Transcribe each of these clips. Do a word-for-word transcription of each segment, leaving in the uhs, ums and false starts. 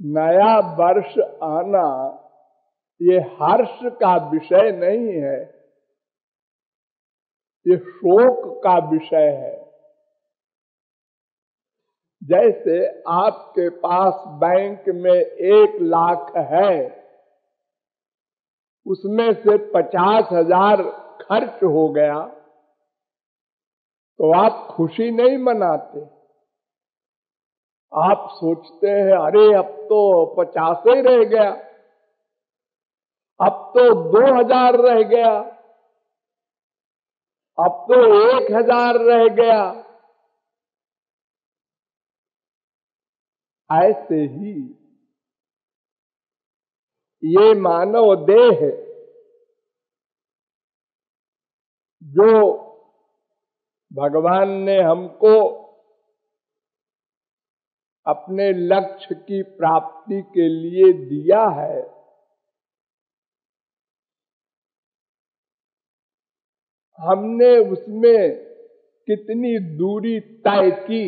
नया वर्ष आना ये हर्ष का विषय नहीं है, ये शोक का विषय है। जैसे आपके पास बैंक में एक लाख है, उसमें से पचास हजार खर्च हो गया तो आप खुशी नहीं मनाते। आप सोचते हैं अरे अब तो पचास ही रह गया, अब तो दो हजार रह गया, अब तो एक हजार रह गया। ऐसे ही ये मानव देह जो भगवान ने हमको अपने लक्ष्य की प्राप्ति के लिए दिया है, हमने उसमें कितनी दूरी तय की,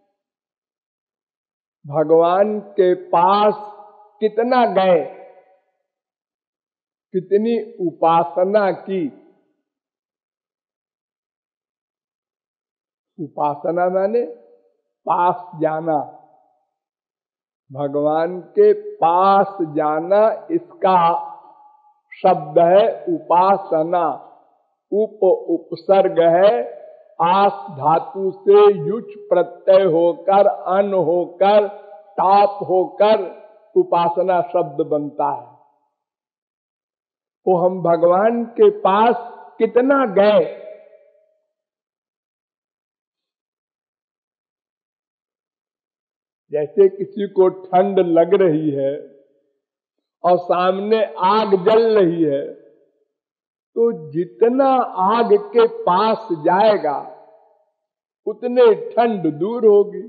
भगवान के पास कितना गए, कितनी उपासना की। उपासना माने पास जाना, भगवान के पास जाना, इसका शब्द है उपासना। उप उपसर्ग है, आस धातु से युच प्रत्यय होकर अन होकर ताप होकर उपासना शब्द बनता है। तो हम भगवान के पास कितना गए, जैसे किसी को ठंड लग रही है और सामने आग जल रही है, तो जितना आग के पास जाएगा उतने ठंड दूर होगी।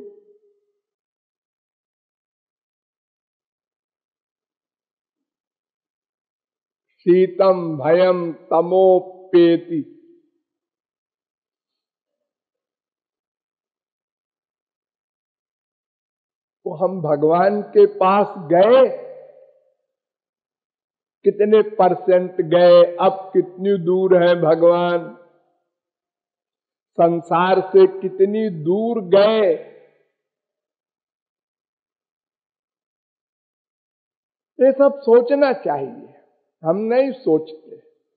शीतम भयम तमोपेति, तो हम भगवान के पास गए, कितने परसेंट गए, अब कितनी दूर है भगवान, संसार से कितनी दूर गए। ये सब सोचना चाहिए, हम नहीं सोचते,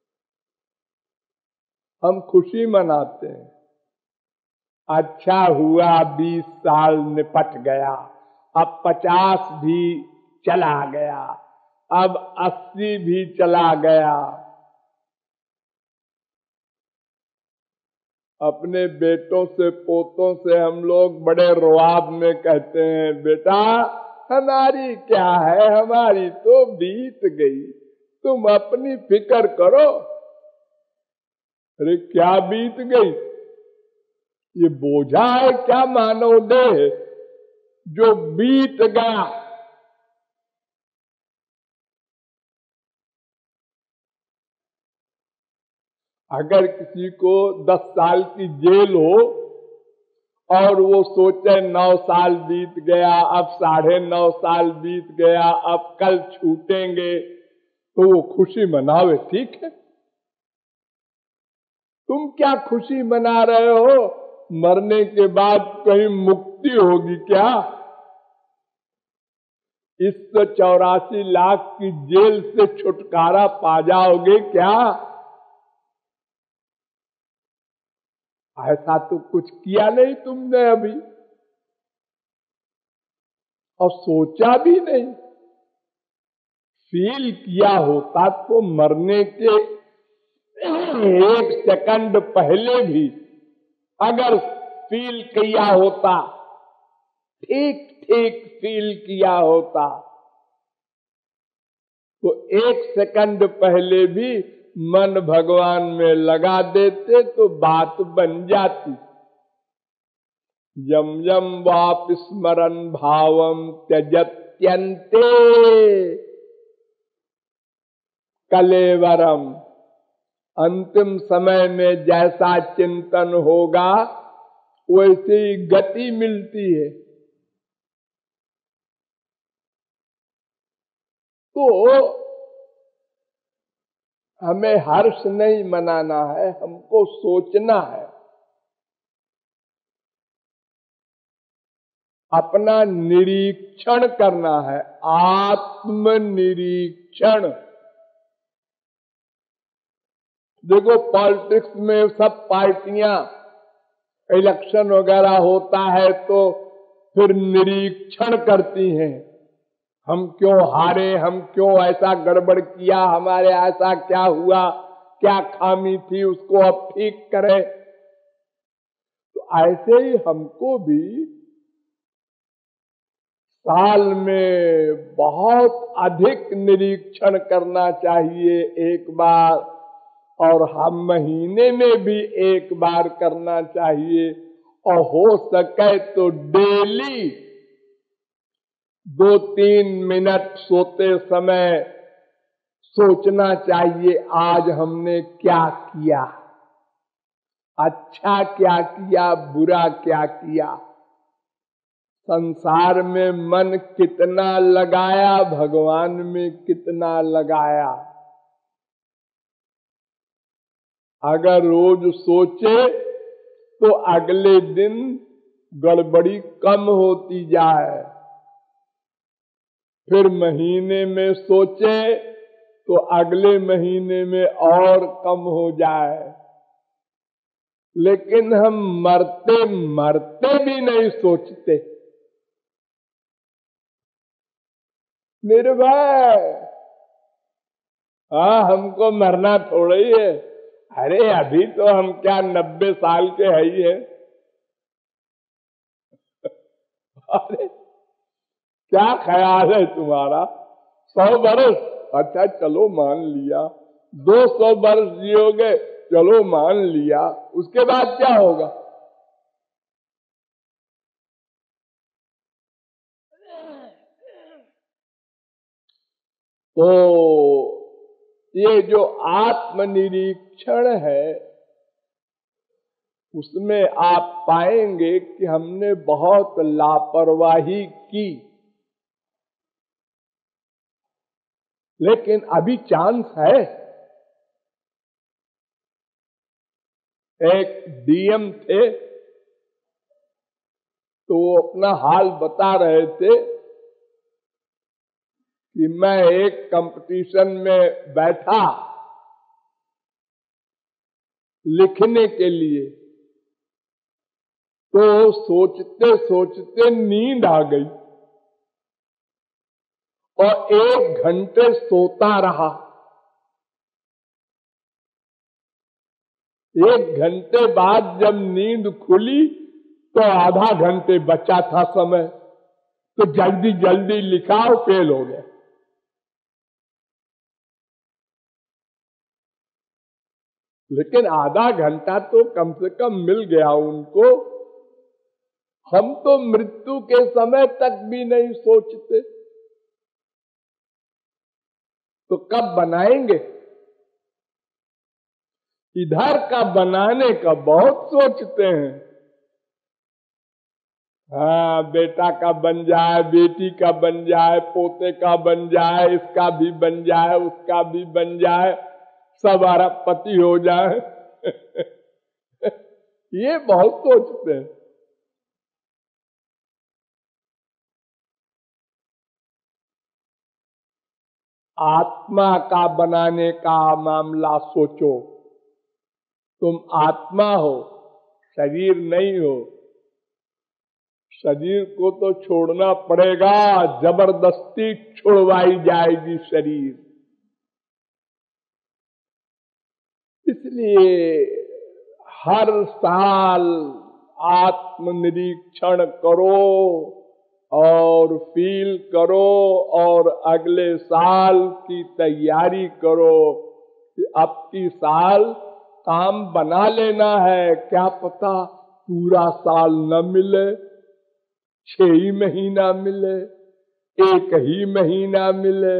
हम खुशी मनाते हैं। अच्छा हुआ बीस साल निपट गया, अब पचास भी चला गया, अब अस्सी भी चला गया। अपने बेटों से पोतों से हम लोग बड़े रुआब में कहते हैं, बेटा हमारी क्या है, हमारी तो बीत गई, तुम अपनी फिक्र करो। अरे क्या बीत गई, ये बोझा है क्या मानव देह जो बीत गया। अगर किसी को दस साल की जेल हो और वो सोचे नौ साल बीत गया, अब साढ़े नौ साल बीत गया, अब कल छूटेंगे, तो वो खुशी मनावे, ठीक है। तुम क्या खुशी मना रहे हो, मरने के बाद कहीं मुक्ति होगी क्या? इस सौ चौरासी लाख की जेल से छुटकारा पा जाओगे क्या? ऐसा तो कुछ किया नहीं तुमने अभी, और सोचा भी नहीं। फील किया होता तो मरने के एक सेकंड पहले भी अगर फील किया होता, ठीक ठीक फील किया होता, तो एक सेकंड पहले भी मन भगवान में लगा देते तो बात बन जाती। यम यम वाप स्मरण भावम त्यजत्यन्ते कलेवरम, अंतिम समय में जैसा चिंतन होगा वैसी गति मिलती है। तो हमें हर्ष नहीं मनाना है, हमको सोचना है, अपना निरीक्षण करना है, आत्मनिरीक्षण। देखो पॉलिटिक्स में सब पार्टियां, इलेक्शन वगैरह होता है तो फिर निरीक्षण करती हैं, हम क्यों हारे, हम क्यों ऐसा गड़बड़ किया, हमारे ऐसा क्या हुआ, क्या खामी थी, उसको अब ठीक करें। तो ऐसे ही हमको भी साल में बहुत अधिक निरीक्षण करना चाहिए एक बार, और हम महीने में भी एक बार करना चाहिए, और हो सके तो डेली दो तीन मिनट सोते समय सोचना चाहिए, आज हमने क्या किया, अच्छा क्या किया, बुरा क्या किया, संसार में मन कितना लगाया, भगवान में कितना लगाया। अगर रोज सोचे तो अगले दिन गड़बड़ी कम होती जाए, फिर महीने में सोचे तो अगले महीने में और कम हो जाए। लेकिन हम मरते मरते भी नहीं सोचते। निर्भय, हाँ हमको मरना थोड़ा ही है, अरे अभी तो हम क्या नब्बे साल के है ही है। अरे क्या ख्याल है तुम्हारा, सौ बरस, अच्छा चलो मान लिया, दो सौ बरस जियोगे, चलो मान लिया, उसके बाद क्या होगा। तो ये जो आत्मनिरीक्षण है, उसमें आप पाएंगे कि हमने बहुत लापरवाही की, लेकिन अभी चांस है। एक डीएम थे तो वो अपना हाल बता रहे थे कि मैं एक कंपटीशन में बैठा लिखने के लिए, तो सोचते सोचते नींद आ गई और एक घंटे सोता रहा। एक घंटे बाद जब नींद खुली तो आधा घंटे बचा था समय, तो जल्दी जल्दी लिखा और फेल हो गया। लेकिन आधा घंटा तो कम से कम मिल गया उनको। हम तो मृत्यु के समय तक भी नहीं सोचते, तो कब बनाएंगे। इधर का बनाने का बहुत सोचते हैं, हाँ बेटा का बन जाए, बेटी का बन जाए, पोते का बन जाए, इसका भी बन जाए, उसका भी बन जाए, सब अरबपति हो जाए। ये बहुत सोचते हैं। आत्मा का बनाने का मामला सोचो। तुम आत्मा हो, शरीर नहीं हो। शरीर को तो छोड़ना पड़ेगा, जबरदस्ती छुड़वाई जाएगी शरीर। इसलिए हर साल आत्मनिरीक्षण करो और फील करो, और अगले साल की तैयारी करो कि अब की साल काम बना लेना है। क्या पता पूरा साल न मिले, छह ही महीना मिले, एक ही महीना मिले।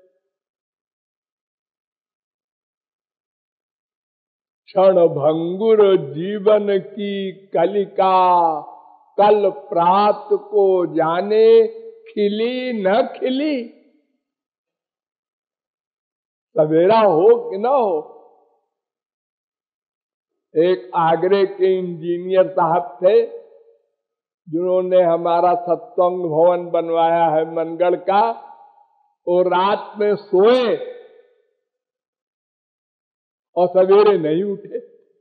क्षण भंगुर जीवन की कलिका, कल प्रात को जाने खिली न खिली। सवेरा हो कि ना हो। एक आगरे के इंजीनियर साहब थे जिन्होंने हमारा सत्संग भवन बनवाया है मनगढ़ का, और रात में सोए और सवेरे नहीं उठे।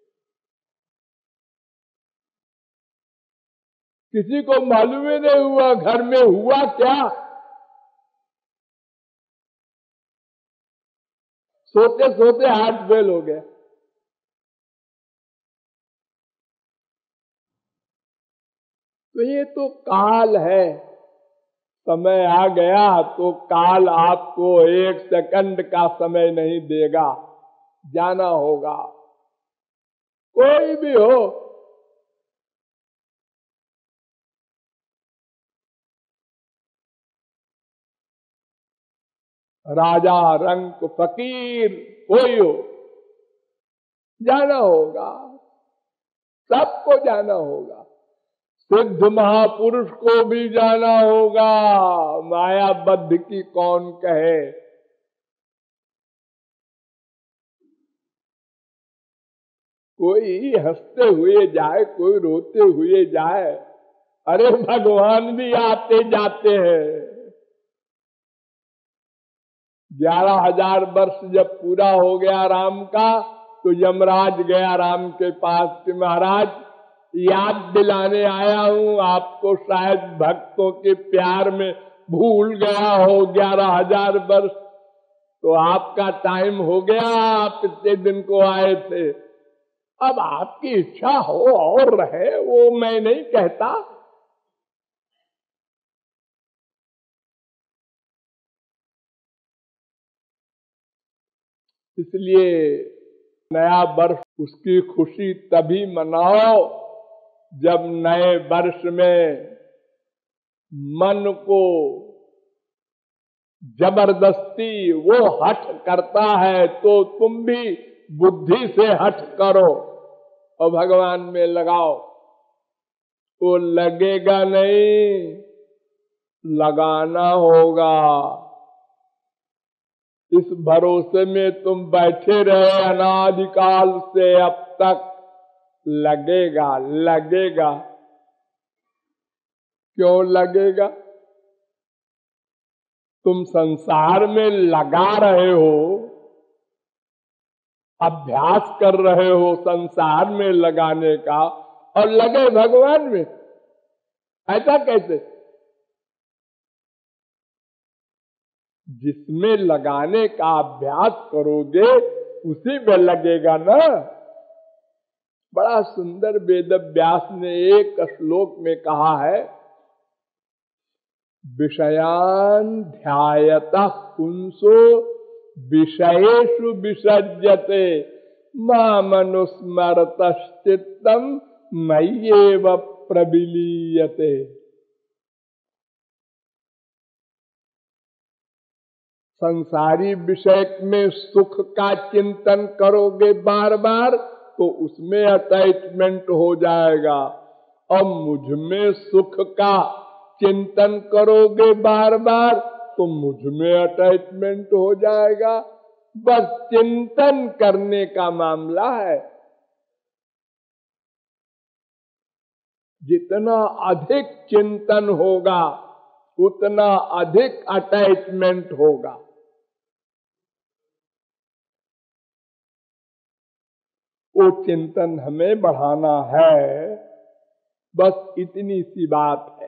किसी को मालूम ही नहीं हुआ घर में हुआ क्या। सोते सोते हार्ट फेल हो गया। तो ये तो काल है, समय आ गया तो काल आपको एक सेकंड का समय नहीं देगा, जाना होगा। कोई भी हो, राजा रंक फकीर कोई हो, जाना होगा, सबको जाना होगा। सिद्ध महापुरुष को भी जाना होगा, मायाबद्ध की कौन कहे। कोई हंसते हुए जाए, कोई रोते हुए जाए, अरे भगवान भी आते जाते हैं। ग्यारह हजार वर्ष जब पूरा हो गया राम का, तो यमराज गया राम के पास कि महाराज याद दिलाने आया हूं आपको, शायद भक्तों के प्यार में भूल गया हो ग्यारह हजार वर्ष, तो आपका टाइम हो गया, आप इतने दिन को आए थे, अब आपकी इच्छा हो और रहे, वो मैं नहीं कहता। इसलिए नया वर्ष उसकी खुशी तभी मनाओ जब नए वर्ष में मन को जबरदस्ती वो हठ करता है, तो तुम भी बुद्धि से हठ करो और भगवान में लगाओ। वो लगेगा नहीं, लगाना होगा। इस भरोसे में तुम बैठे रहे अनादिकाल से अब तक, लगेगा लगेगा। क्यों लगेगा? तुम संसार में लगा रहे हो, अभ्यास कर रहे हो संसार में लगाने का, और लगे भगवान में, ऐसा कैसे? जिसमें लगाने का अभ्यास करोगे उसी में लगेगा ना। बड़ा सुंदर वेद व्यास ने एक श्लोक में कहा है, विषयान ध्यायतः पुंसो विषयेषु विसज्जते मामनुस्मरतश्चित्तम मय्येव प्रविलीयते। संसारी विषय में सुख का चिंतन करोगे बार बार तो उसमें अटैचमेंट हो जाएगा, और मुझ में सुख का चिंतन करोगे बार बार तो मुझ में अटैचमेंट हो जाएगा। बस चिंतन करने का मामला है। जितना अधिक चिंतन होगा उतना अधिक अटैचमेंट होगा। वो चिंतन हमें बढ़ाना है, बस इतनी सी बात है।